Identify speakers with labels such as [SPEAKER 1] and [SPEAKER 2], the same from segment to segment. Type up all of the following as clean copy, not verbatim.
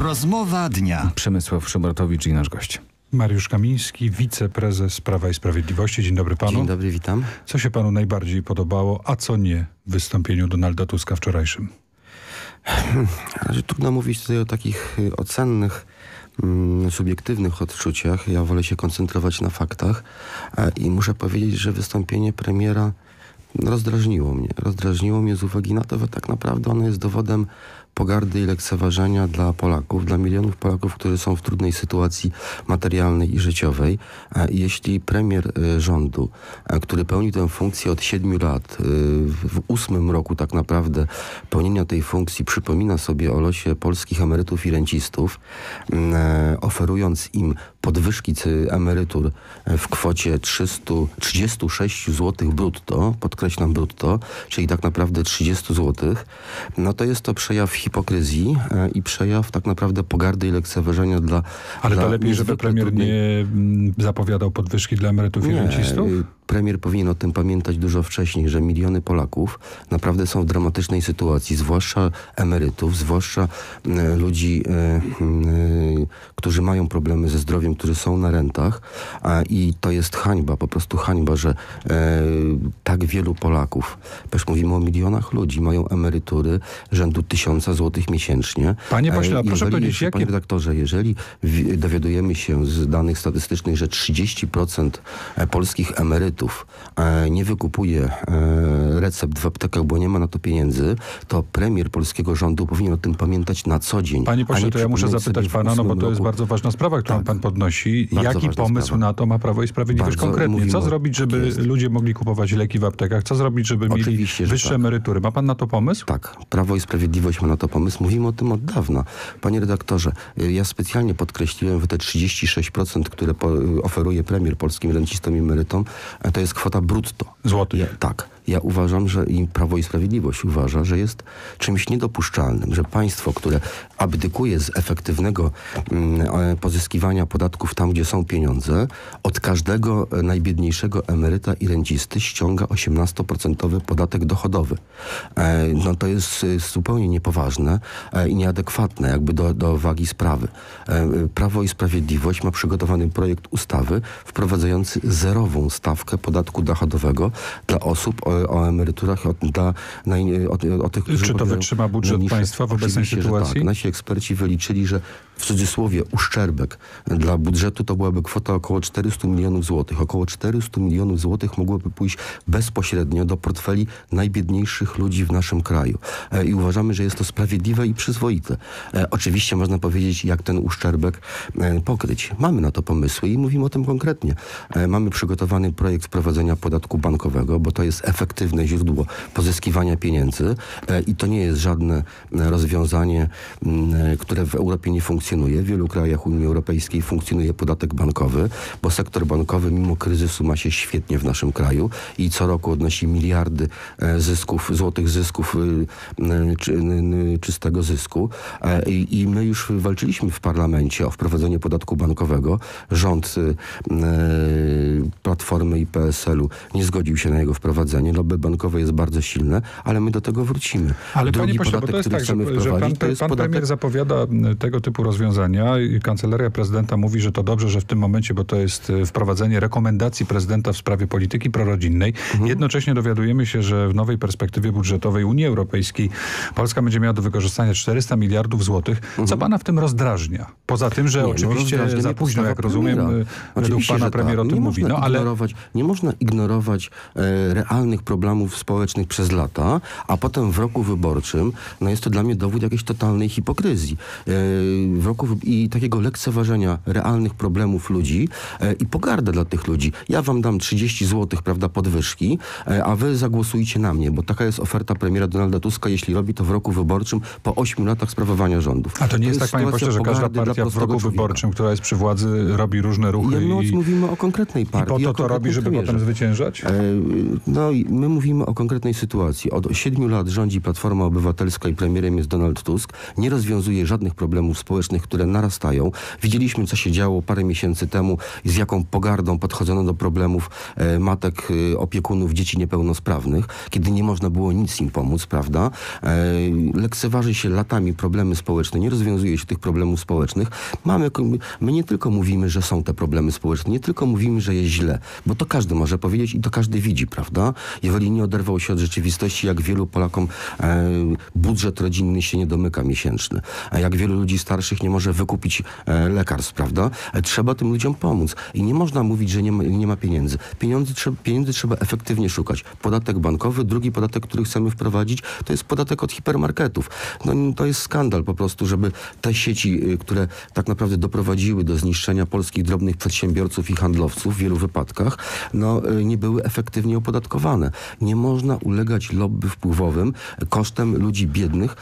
[SPEAKER 1] Rozmowa dnia.
[SPEAKER 2] Przemysław Szybrotowicz i nasz gość.
[SPEAKER 3] Mariusz Kamiński, wiceprezes Prawa i Sprawiedliwości. Dzień dobry panu.
[SPEAKER 4] Dzień dobry, witam.
[SPEAKER 3] Co się panu najbardziej podobało, a co nie w wystąpieniu Donalda Tuska wczorajszym?
[SPEAKER 4] Trudno mówić tutaj o takich ocennych, subiektywnych odczuciach. Ja wolę się koncentrować na faktach i muszę powiedzieć, że wystąpienie premiera rozdrażniło mnie. Rozdrażniło mnie z uwagi na to, że tak naprawdę ono jest dowodem pogardy i lekceważenia dla Polaków, dla milionów Polaków, którzy są w trudnej sytuacji materialnej i życiowej. Jeśli premier rządu, który pełni tę funkcję od 7 lat, w 8 roku tak naprawdę pełnienia tej funkcji przypomina sobie o losie polskich emerytów i rencistów, oferując im podwyżki emerytur w kwocie 336 zł brutto, podkreślam brutto, czyli tak naprawdę 30 zł, no to jest to przejaw hipokryzji i przejaw tak naprawdę pogardy i lekceważenia dla...
[SPEAKER 3] Ale to lepiej, żeby premier nie zapowiadał podwyżki dla emerytów i rencistów?
[SPEAKER 4] Premier powinien o tym pamiętać dużo wcześniej, że miliony Polaków naprawdę są w dramatycznej sytuacji, zwłaszcza emerytów, zwłaszcza ludzi, którzy mają problemy ze zdrowiem, którzy są na rentach i to jest hańba, po prostu hańba, że tak wielu Polaków, też mówimy o milionach ludzi, mają emerytury rzędu 1000 zł miesięcznie.
[SPEAKER 3] Panie pośle, proszę powiedzieć, jakie...
[SPEAKER 4] Panie redaktorze, jeżeli dowiadujemy się z danych statystycznych, że 30% polskich emerytów nie wykupuje recept w aptekach, bo nie ma na to pieniędzy, to premier polskiego rządu powinien o tym pamiętać na co dzień.
[SPEAKER 3] Panie pośle, to ja muszę zapytać pana, no bo to jest bardzo ważna sprawa, którą pan podnosi. Jaki pomysł na to ma Prawo i Sprawiedliwość konkretnie? Co zrobić, żeby ludzie mogli kupować leki w aptekach? Co zrobić, żeby mieli wyższe emerytury? Ma pan na to pomysł?
[SPEAKER 4] Tak. Prawo i Sprawiedliwość ma na to pomysł. Mówimy o tym od dawna. Panie redaktorze, ja specjalnie podkreśliłem, że te 36%, które oferuje premier polskim rencistom i emerytom, to jest kwota brutto.
[SPEAKER 3] Złotych.
[SPEAKER 4] Tak. Ja uważam, że i Prawo i Sprawiedliwość uważa, że jest czymś niedopuszczalnym, że państwo, które abdykuje z efektywnego pozyskiwania podatków tam, gdzie są pieniądze, od każdego najbiedniejszego emeryta i rencisty ściąga 18% podatek dochodowy. No to jest zupełnie niepoważne i nieadekwatne jakby do wagi sprawy. Prawo i Sprawiedliwość ma przygotowany projekt ustawy wprowadzający zerową stawkę podatku dochodowego dla osób o emeryturach o tych, którzy...
[SPEAKER 3] Czy to wytrzyma budżet państwa w obecnej sytuacji?
[SPEAKER 4] Tak. Nasi eksperci wyliczyli, że w cudzysłowie uszczerbek dla budżetu to byłaby kwota około 400 milionów złotych. Około 400 milionów złotych mogłoby pójść bezpośrednio do portfeli najbiedniejszych ludzi w naszym kraju. I uważamy, że jest to sprawiedliwe i przyzwoite. Oczywiście można powiedzieć, jak ten uszczerbek pokryć. Mamy na to pomysły i mówimy o tym konkretnie. Mamy przygotowany projekt wprowadzenia podatku bankowego, bo to jest efektywne źródło pozyskiwania pieniędzy i to nie jest żadne rozwiązanie, które w Europie nie funkcjonuje. W wielu krajach Unii Europejskiej funkcjonuje podatek bankowy, bo sektor bankowy mimo kryzysu ma się świetnie w naszym kraju i co roku odnosi miliardy złotych zysków, czystego zysku. I my już walczyliśmy w parlamencie o wprowadzenie podatku bankowego. Rząd Platformy i PSL-u nie zgodził się na jego wprowadzenie. Lobby bankowe jest bardzo silne, ale my do tego wrócimy.
[SPEAKER 3] Ale panie pośle, bo to jest tak, że pan premier zapowiada tego typu rozwiązania i Kancelaria Prezydenta mówi, że to dobrze, że w tym momencie, bo to jest wprowadzenie rekomendacji prezydenta w sprawie polityki prorodzinnej. Jednocześnie dowiadujemy się, że w nowej perspektywie budżetowej Unii Europejskiej Polska będzie miała do wykorzystania 400 miliardów złotych. Co pana w tym rozdrażnia? Poza tym, że oczywiście za późno, jak rozumiem, według pana premier o tym mówi. No, ale
[SPEAKER 4] nie można ignorować realnych problemów społecznych przez lata, a potem w roku wyborczym, no jest to dla mnie dowód jakiejś totalnej hipokryzji. I takiego lekceważenia realnych problemów ludzi i pogardę dla tych ludzi. Ja wam dam 30 zł, prawda, podwyżki, a wy zagłosujcie na mnie, bo taka jest oferta premiera Donalda Tuska, jeśli robi to w roku wyborczym po 8 latach sprawowania rządów.
[SPEAKER 3] A to nie jest tak, panie pośle, że każda partia w roku wyborczym, która jest przy władzy, robi różne ruchy
[SPEAKER 4] mówimy o konkretnej partii.
[SPEAKER 3] I po to robi, żeby potem zwyciężać?
[SPEAKER 4] No i my mówimy o konkretnej sytuacji. Od 7 lat rządzi Platforma Obywatelska i premierem jest Donald Tusk. Nie rozwiązuje żadnych problemów społecznych społecznych, które narastają. Widzieliśmy, co się działo parę miesięcy temu i z jaką pogardą podchodzono do problemów matek, opiekunów dzieci niepełnosprawnych, kiedy nie można było nic im pomóc, prawda? Lekceważy się latami problemy społeczne, nie rozwiązuje się tych problemów społecznych. My nie tylko mówimy, że są te problemy społeczne, nie tylko mówimy, że jest źle, bo to każdy może powiedzieć i to każdy widzi, prawda? Jeżeli nie oderwał się od rzeczywistości, jak wielu Polakom budżet rodzinny się nie domyka miesięczny, a jak wielu ludzi starszych nie może wykupić lekarstw, prawda? Trzeba tym ludziom pomóc. I nie można mówić, że nie ma pieniędzy. Pieniędzy trzeba efektywnie szukać. Podatek bankowy, drugi podatek, który chcemy wprowadzić, to jest podatek od hipermarketów. No, to jest skandal po prostu, żeby te sieci, które tak naprawdę doprowadziły do zniszczenia polskich drobnych przedsiębiorców i handlowców w wielu wypadkach, nie były efektywnie opodatkowane. Nie można ulegać lobby wpływowym kosztem ludzi biednych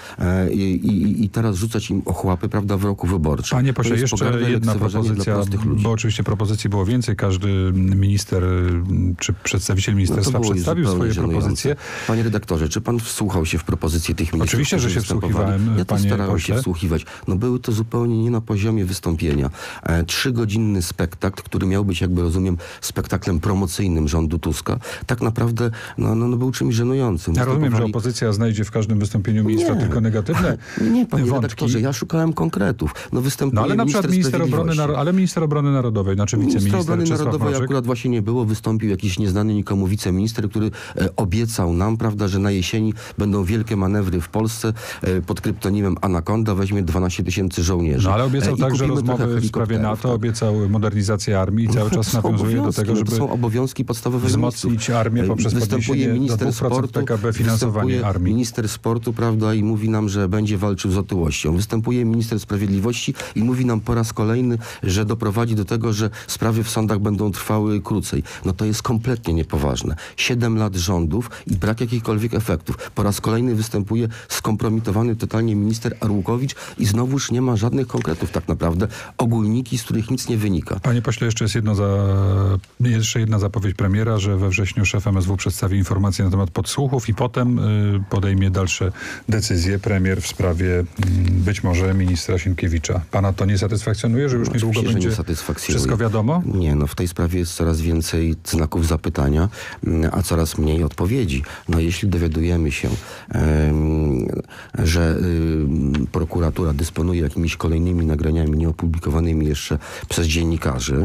[SPEAKER 4] i teraz rzucać im ochłapy, prawda, w roku wyborczym.
[SPEAKER 3] Panie pośle, jeszcze jedna propozycja, bo oczywiście propozycji było więcej. Każdy minister czy przedstawiciel ministerstwa przedstawił swoje propozycje.
[SPEAKER 4] Panie redaktorze, czy pan wsłuchał się w propozycje tych ministrów?
[SPEAKER 3] Oczywiście, że się wsłuchiwałem,
[SPEAKER 4] ja też starałem się wsłuchiwać. Były to zupełnie nie na poziomie wystąpienia. 3-godzinny spektakl, który miał być, jakby rozumiem, spektaklem promocyjnym rządu Tuska, tak naprawdę był czymś żenującym.
[SPEAKER 3] Ja rozumiem, że opozycja znajdzie w każdym wystąpieniu ministra tylko negatywne
[SPEAKER 4] Nie, panie
[SPEAKER 3] wątki.
[SPEAKER 4] redaktorze, ja szukałem konkretów. Występuje
[SPEAKER 3] ale na przykład minister obrony narodowej, znaczy wiceminister
[SPEAKER 4] obrony
[SPEAKER 3] Czesław
[SPEAKER 4] narodowej
[SPEAKER 3] Mroczek.
[SPEAKER 4] akurat właśnie nie było. Wystąpił jakiś nieznany nikomu wiceminister, który obiecał nam, prawda, że na jesieni będą wielkie manewry w Polsce pod kryptonimem Anakonda, weźmie 12 000 żołnierzy.
[SPEAKER 3] Ale obiecał także rozmowy w sprawie NATO, obiecał modernizację armii i cały czas nawiązuje do tego, żeby
[SPEAKER 4] to są obowiązki podstawowe
[SPEAKER 3] wzmocnić armię poprzez podniesienie do 2% PKB finansowanie armii.
[SPEAKER 4] Minister sportu, prawda, i mówi nam, że będzie walczył z otyłością. Występuje minister sprawiedliwości i mówi nam po raz kolejny, że doprowadzi do tego, że sprawy w sądach będą trwały krócej. To jest kompletnie niepoważne. 7 lat rządów i brak jakichkolwiek efektów. Po raz kolejny występuje skompromitowany totalnie minister Arłukowicz i znowuż nie ma żadnych konkretów tak naprawdę. Ogólniki, z których nic nie wynika.
[SPEAKER 3] Panie pośle, jeszcze jedna zapowiedź premiera, że we wrześniu szef MSW przedstawi informacje na temat podsłuchów i potem podejmie dalsze decyzje premier w sprawie być może ministra Sienkiewicza. Pana to nie satysfakcjonuje, że już niedługo będzie wszystko wiadomo?
[SPEAKER 4] Nie, w tej sprawie jest coraz więcej znaków zapytania, a coraz mniej odpowiedzi. Jeśli dowiadujemy się, że prokuratura dysponuje jakimiś kolejnymi nagraniami nieopublikowanymi jeszcze przez dziennikarzy,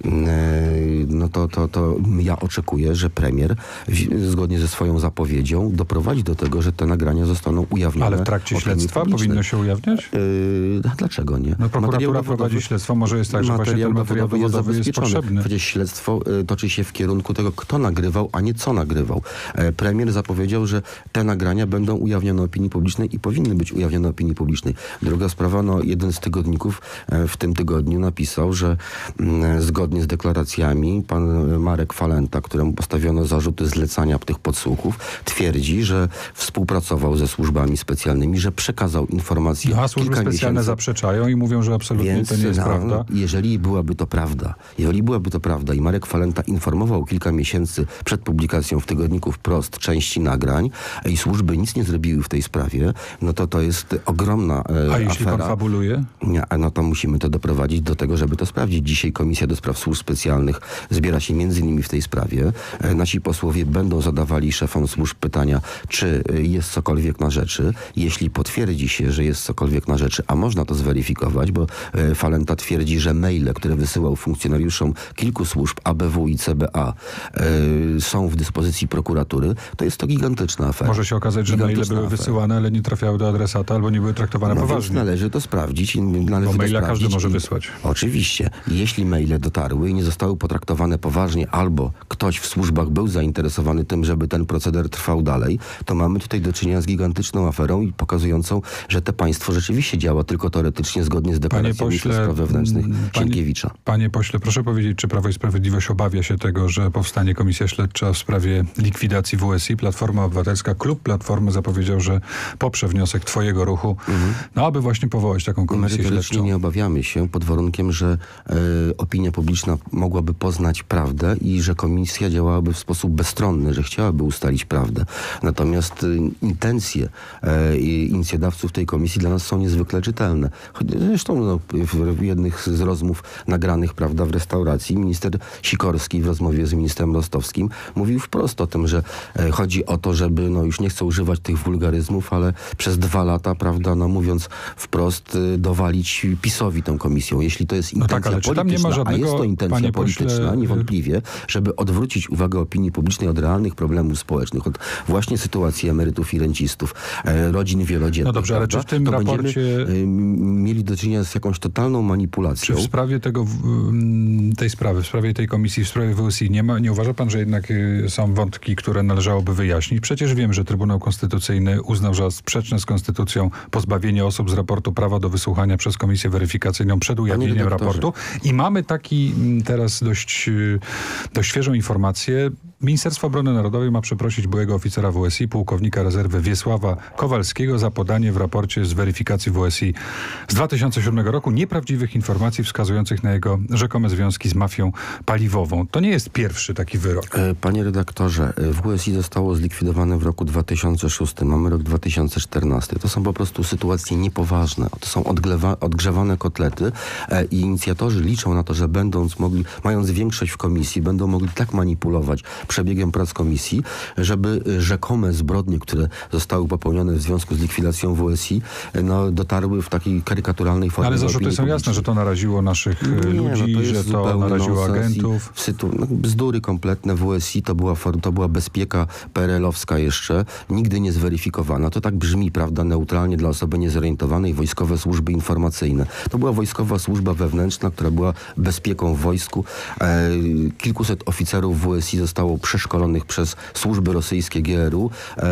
[SPEAKER 4] to ja oczekuję, że premier zgodnie ze swoją zapowiedzią doprowadzi do tego, że te nagrania zostaną ujawnione.
[SPEAKER 3] Ale w trakcie śledztwa powinno się ujawniać?
[SPEAKER 4] Dlaczego nie?
[SPEAKER 3] Prokuratura prowadzi śledztwo, może jest tak, że właśnie ten materiał dowodowy jest potrzebny.
[SPEAKER 4] Przecież śledztwo toczy się w kierunku tego, kto nagrywał, a nie co nagrywał. Premier zapowiedział, że te nagrania będą ujawnione opinii publicznej i powinny być ujawnione opinii publicznej. Druga sprawa, jeden z tygodników w tym tygodniu napisał, że zgodnie z deklaracjami pan Marek Falenta, któremu postawiono zarzuty zlecania tych podsłuchów, twierdzi, że współpracował ze służbami specjalnymi, że przekazał informacje
[SPEAKER 3] a służby specjalne zaprzeczają i mówią, że absolutnie to nie jest prawda.
[SPEAKER 4] Jeżeli byłaby to prawda i Marek Falenta informował kilka miesięcy przed publikacją w tygodniku Wprost części nagrań i służby nic nie zrobiły w tej sprawie, to jest ogromna afera.
[SPEAKER 3] A jeśli pan fabuluje?
[SPEAKER 4] Nie, to musimy to doprowadzić do tego, żeby to sprawdzić. Dzisiaj Komisja do Spraw Służb Specjalnych zbiera się między innymi w tej sprawie. Nasi posłowie będą zadawali szefom służb pytania, czy jest cokolwiek na rzeczy. Jeśli potwierdzi się, że jest cokolwiek na rzeczy, a można to zweryfikować, bo Falenta twierdzi, że maile, które wysyłał funkcjonariuszom kilku służb ABW i CBA są w dyspozycji prokuratury, to jest to gigantyczna afera.
[SPEAKER 3] Może się okazać, że maile były wysyłane, ale nie trafiały do adresata albo nie były traktowane poważnie.
[SPEAKER 4] Należy to sprawdzić.
[SPEAKER 3] Bo maila każdy może wysłać.
[SPEAKER 4] Oczywiście. Jeśli maile dotarły i nie zostały potraktowane poważnie, albo ktoś w służbach był zainteresowany tym, żeby ten proceder trwał dalej, to mamy tutaj do czynienia z gigantyczną aferą i pokazującą, że to państwo rzeczywiście działa tylko teoretycznie zgodnie z deklaracją ministra spraw wewnętrznych Sienkiewicza.
[SPEAKER 3] Panie pośle, proszę powiedzieć, czy Prawo i Sprawiedliwość obawia się tego, że powstanie komisja śledcza w sprawie likwidacji WSI? Platforma Obywatelska, klub Platformy zapowiedział, że poprze wniosek twojego ruchu no aby właśnie powołać taką komisję śledczą.
[SPEAKER 4] Nie obawiamy się pod warunkiem, że opinia publiczna mogłaby poznać prawdę i że komisja działałaby w sposób bezstronny, że chciałaby ustalić prawdę. Natomiast intencje inicjodawców tej komisji dla nas są niezwykle czytelne. Zresztą w jednych z rozmów nagranych, prawda, w restauracji minister Sikorski w rozmowie z ministrem Rostowskim mówił wprost o tym, że chodzi o to, żeby, już nie chcę używać tych wulgaryzmów, ale przez 2 lata, prawda, mówiąc wprost, dowalić PiS-owi tą komisją. Jeśli to jest intencja polityczna, a jest to intencja polityczna, niewątpliwie, żeby odwrócić uwagę opinii publicznej od realnych problemów społecznych, od właśnie sytuacji emerytów i rencistów, rodzin wielodzietnych.
[SPEAKER 3] No dobrze, ale czy w tym raporcie
[SPEAKER 4] mieli do czynienia z jakąś totalną manipulacją?
[SPEAKER 3] Czy w sprawie tej sprawy, w sprawie tej komisji, w sprawie WSI nie uważa pan, że jednak są wątki, które należałoby wyjaśnić? Przecież wiem, że Trybunał Konstytucyjny uznał, że sprzeczne z konstytucją pozbawienie osób z raportu prawa do wysłuchania przez komisję weryfikacyjną przed ujawnieniem raportu. I mamy taki teraz dość świeżą informację. Ministerstwo Obrony Narodowej ma przeprosić byłego oficera WSI, pułkownika rezerwy Wiesława Kowalskiego za podanie w raporcie z weryfikacji WSI z 2007 roku nieprawdziwych informacji wskazujących na jego rzekome związki z mafią paliwową. To nie jest pierwszy taki wyrok.
[SPEAKER 4] Panie redaktorze, WSI zostało zlikwidowane w roku 2006. Mamy rok 2014. To są po prostu sytuacje niepoważne. To są odgrzewane kotlety i inicjatorzy liczą na to, że mając większość w komisji, będą mogli tak manipulować przebiegiem prac komisji, żeby rzekome zbrodnie, które zostały popełnione w związku z likwidacją WSI, dotarły w takiej karykaturalnej formie.
[SPEAKER 3] Ale zarzuty są jasne, że to naraziło naszych ludzi, że to naraziło agentów.
[SPEAKER 4] Bzdury kompletne. WSI to była bezpieka PRL-owska jeszcze, nigdy nie zweryfikowana. To tak brzmi, prawda, neutralnie dla osoby niezorientowanej, wojskowe służby informacyjne. To była wojskowa służba wewnętrzna, która była bezpieką w wojsku. Kilkuset oficerów WSI zostało przeszkolonych przez służby rosyjskie GRU.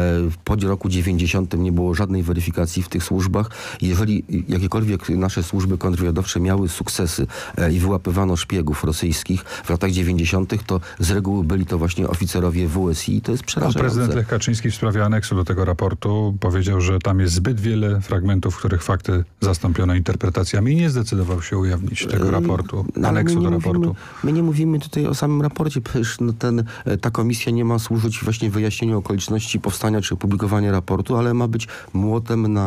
[SPEAKER 4] Po roku 90 nie było żadnej weryfikacji w tych służbach. Jeżeli jakiekolwiek nasze służby kontrwywiadowcze miały sukcesy i wyłapywano szpiegów rosyjskich w latach 90., to z reguły byli to właśnie oficerowie WSI i to jest przerażające.
[SPEAKER 3] Prezydent Lech Kaczyński w sprawie aneksu do tego raportu powiedział, że tam jest zbyt wiele fragmentów, w których fakty zastąpiono interpretacjami i nie zdecydował się ujawnić tego raportu, aneksu do raportu.
[SPEAKER 4] My nie mówimy tutaj o samym raporcie, przecież ta komisja nie ma służyć właśnie wyjaśnieniu okoliczności powstania czy opublikowania raportu, ale ma być młotem na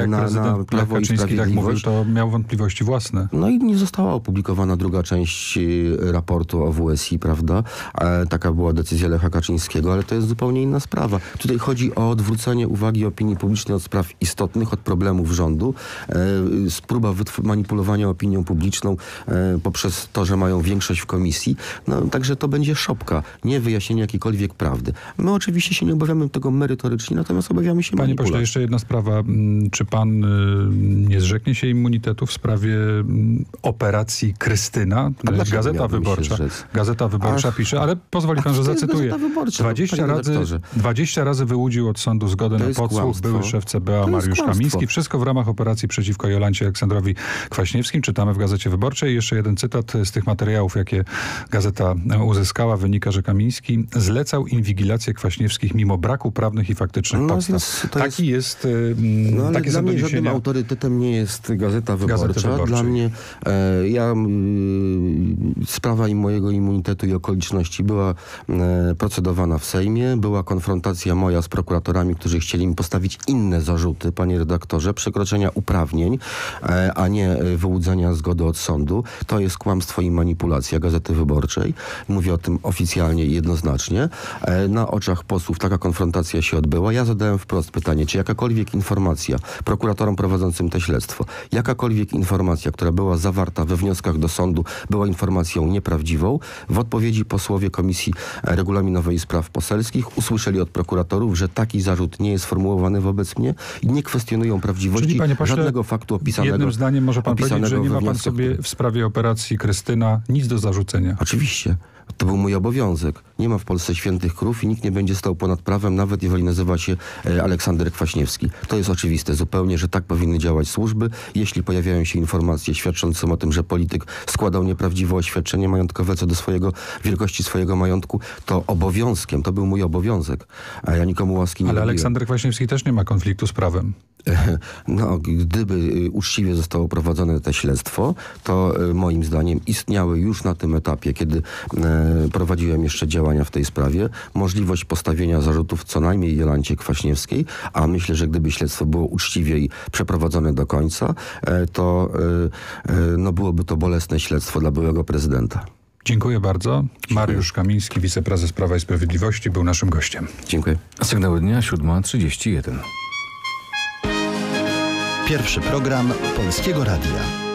[SPEAKER 4] Prawo i Sprawiedliwość.
[SPEAKER 3] Tak mówił, to miał wątpliwości własne.
[SPEAKER 4] No i nie została opublikowana druga część raportu o WSI, prawda? Taka była decyzja Lecha Kaczyńskiego, ale to jest zupełnie inna sprawa. Tutaj chodzi o odwrócenie uwagi opinii publicznej od spraw istotnych, od problemów rządu. Próba manipulowania opinią publiczną poprzez to, że mają większość w komisji. Także to będzie szopka, nie wyjaśnienie jakiejkolwiek prawdy. My oczywiście się nie obawiamy tego merytorycznie, natomiast obawiamy się manipulacji.
[SPEAKER 3] Panie pośle, jeszcze jedna sprawa. Czy pan nie zrzeknie się immunitetu w sprawie operacji Krystyna? Gazeta Wyborcza pisze, ale pozwoli pan, że zacytuję. 20 razy wyłudził od sądu zgodę na podsłuch były szef CBA Mariusz Kamiński. Wszystko w ramach operacji przeciwko Jolancie Aleksandrowi Kwaśniewskim. Czytamy w Gazecie Wyborczej. Jeszcze jeden cytat z tych materiałów, jakie gazeta uzyskała. Wynika, że Kamiński zlecał inwigilację Kwaśniewskich mimo braku prawnych i faktycznych podstaw. Takie
[SPEAKER 4] dla mnie żadnym autorytetem nie jest Gazeta Wyborcza. Dla mnie sprawa mojego immunitetu i okoliczności była procedowana w Sejmie. Była konfrontacja moja z prokuratorami, którzy chcieli mi postawić inne zarzuty, panie redaktorze, przekroczenia uprawnień, a nie wyłudzenia zgody od sądu. To jest kłamstwo i manipulacja Gazety Wyborczej. Mówię o tym oficjalnie i jednoznacznie. Na oczach posłów taka konfrontacja się odbyła. Ja zadałem wprost pytanie, czy jakakolwiek informacja prokuratorom prowadzącym to śledztwo, jakakolwiek informacja, która była zawarta we wnioskach do sądu, była informacją nieprawdziwą. W odpowiedzi posłowie Komisji Regulaminowej i Spraw Poselskich usłyszeli od prokuratorów, że taki zarzut nie jest formułowany wobec mnie i nie kwestionują prawdziwości.
[SPEAKER 3] Czyli, panie pośle,
[SPEAKER 4] żadnego faktu opisanego.
[SPEAKER 3] Jednym zdaniem może pan powiedzieć, że nie ma pan sobie w sprawie operacji Krystyna nic do zarzucenia.
[SPEAKER 4] Oczywiście. To był mój obowiązek. Nie ma w Polsce świętych krów i nikt nie będzie stał ponad prawem, nawet jeżeli nazywa się Aleksander Kwaśniewski. To jest oczywiste zupełnie, że tak powinny działać służby. Jeśli pojawiają się informacje świadczące o tym, że polityk składał nieprawdziwe oświadczenie majątkowe co do wielkości swojego majątku, to obowiązkiem, to był mój obowiązek, a ja nikomu łaski nie robiłem.
[SPEAKER 3] Ale Aleksander Kwaśniewski też nie ma konfliktu z prawem.
[SPEAKER 4] No, gdyby uczciwie zostało prowadzone to śledztwo, to moim zdaniem istniały już na tym etapie, kiedy prowadziłem jeszcze działania w tej sprawie, możliwość postawienia zarzutów co najmniej Jolancie Kwaśniewskiej, a myślę, że gdyby śledztwo było uczciwie i przeprowadzone do końca, to byłoby to bolesne śledztwo dla byłego prezydenta.
[SPEAKER 3] Dziękuję bardzo. Mariusz Kamiński, wiceprezes Prawa i Sprawiedliwości, był naszym gościem.
[SPEAKER 4] Dziękuję.
[SPEAKER 2] Sygnały dnia 7:31.
[SPEAKER 1] Pierwszy program Polskiego Radia.